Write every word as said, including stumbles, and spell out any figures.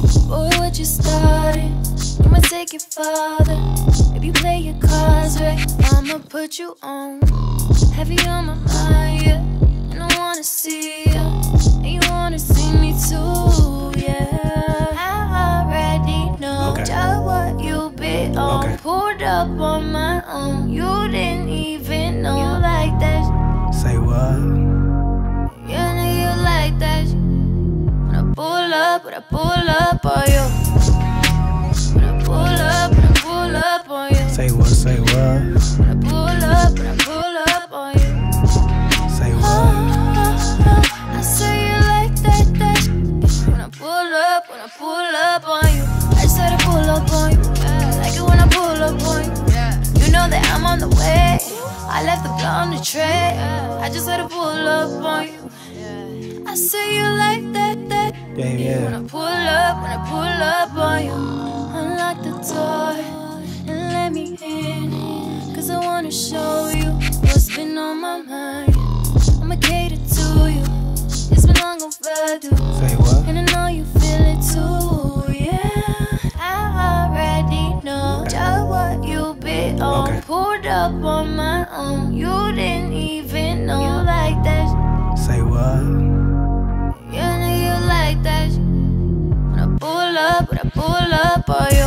Boy, what you started, you might take it farther. If you play your cards right, I'ma put you on. Heavy on my mind, yeah, and I wanna see ya, and you wanna see me too, yeah. I already know okay. just what you been on. Okay. Pulled up on my own, you didn't even know. You like that. Say what? You know you like that. When I pull up, when I pull up on you. When I pull up, when I pull up on you. Say what, say what? When I pull up, when I pull up on you. Say what? Oh, oh, oh. I say you like that, that. When I pull up, when I pull up on you. I just had to pull up on you. I like it when I pull up on you. You know that I'm on the way. I left the blood on the tray. I just had to pull up on you. I say you like that, that. Yeah, yeah. When I pull up, when I pull up on you. Unlock the door and let me in, cause I wanna show you what's been on my mind. I'ma cater to you. It's been long overdue. Say what? And I know you feel it too, yeah. I already know just what you been on. Okay. Pulled up on my own. You didn't even know. You like that. Say what? You know you like that. When I pull up, when I pull up on you.